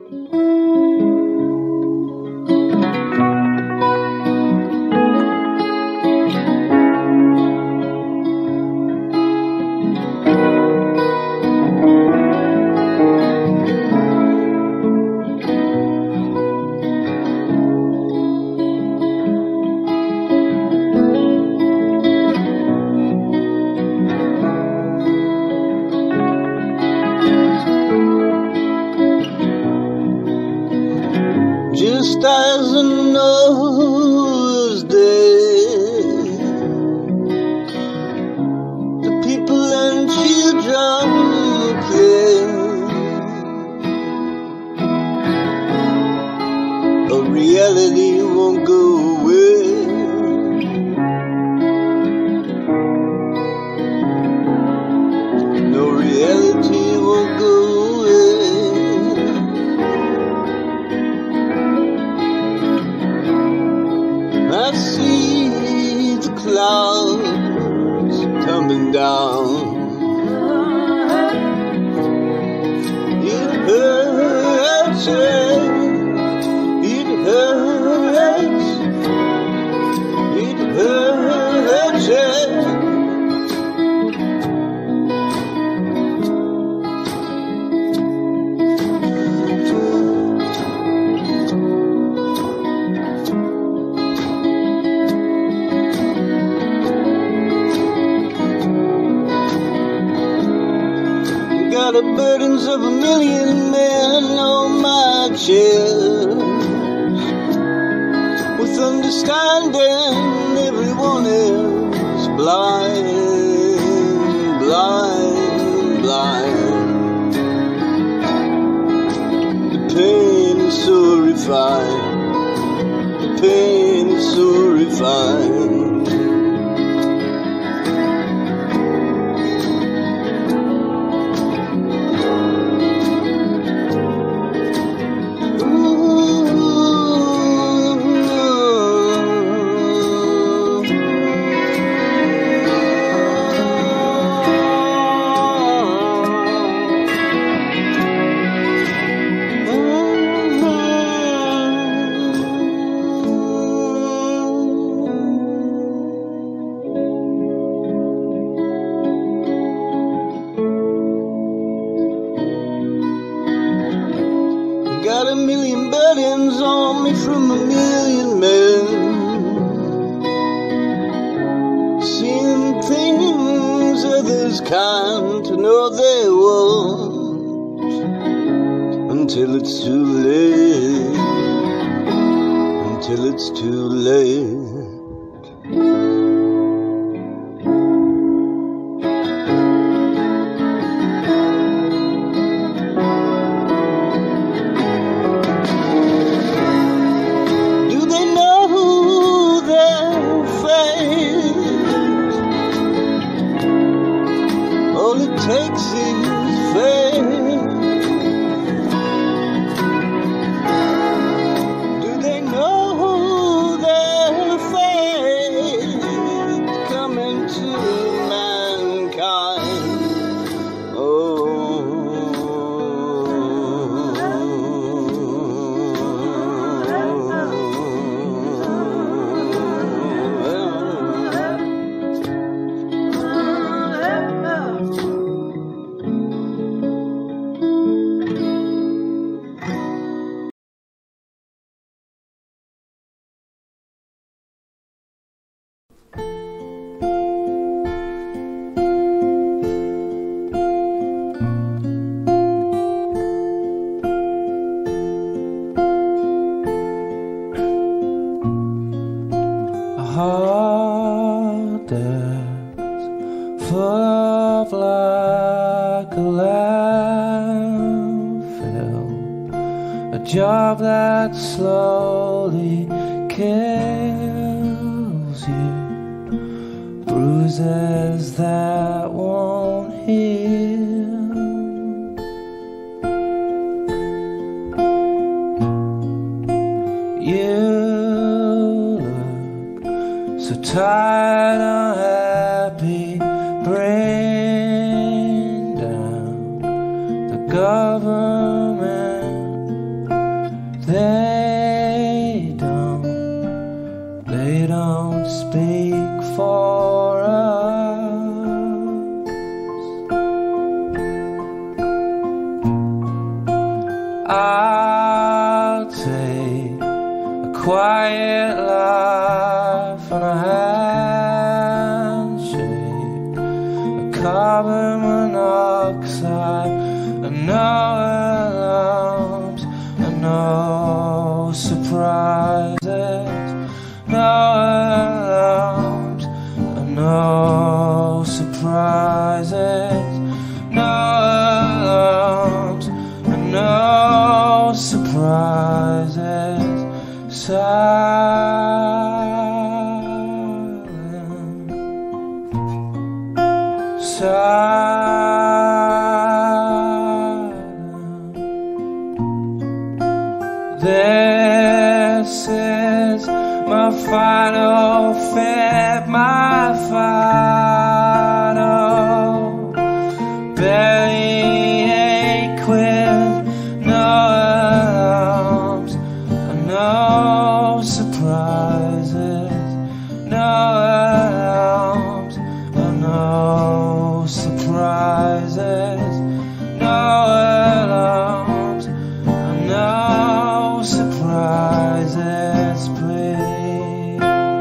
Just as Noah's day, the people and children play, but reality won't go away. No, reality won't go away. I see the clouds coming down. It hurts, it hurts, it hurts. Got the burdens of a million men on my chest. With understanding, everyone is blind, blind, blind. The pain is so refined. The pain is so refined. Got a million burdens on me from a million men, seeing things others can't, nor they won't, until it's too late, until it's too late. All it takes is faith. Do they know their fate coming to mankind? Oh, heart that's full of like a landfill, a job that slowly kills you, bruises that won't heal. You so tired, unhappy, bring down the government. I'll take a quiet life and a handshake, a carbon monoxide, and no alarms, and no surprises, no alarms, and no surprises, no alarms, and no surprises. Silent, silent. This is my final fate, my final bellyache with no alarms and no surprises, no alarms and no surprises, no alarms and no surprises, please.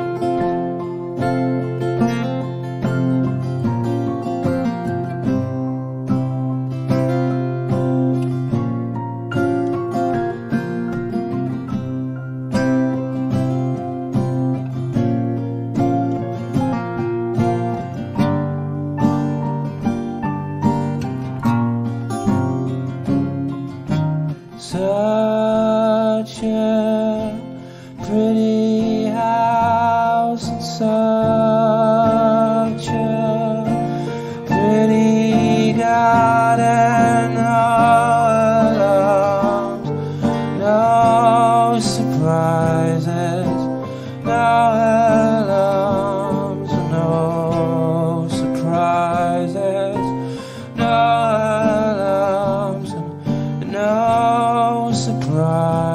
Such a pretty house and such a pretty garden. No alarms, no surprises, no alarms, no surprises, no alarms, and no surprises.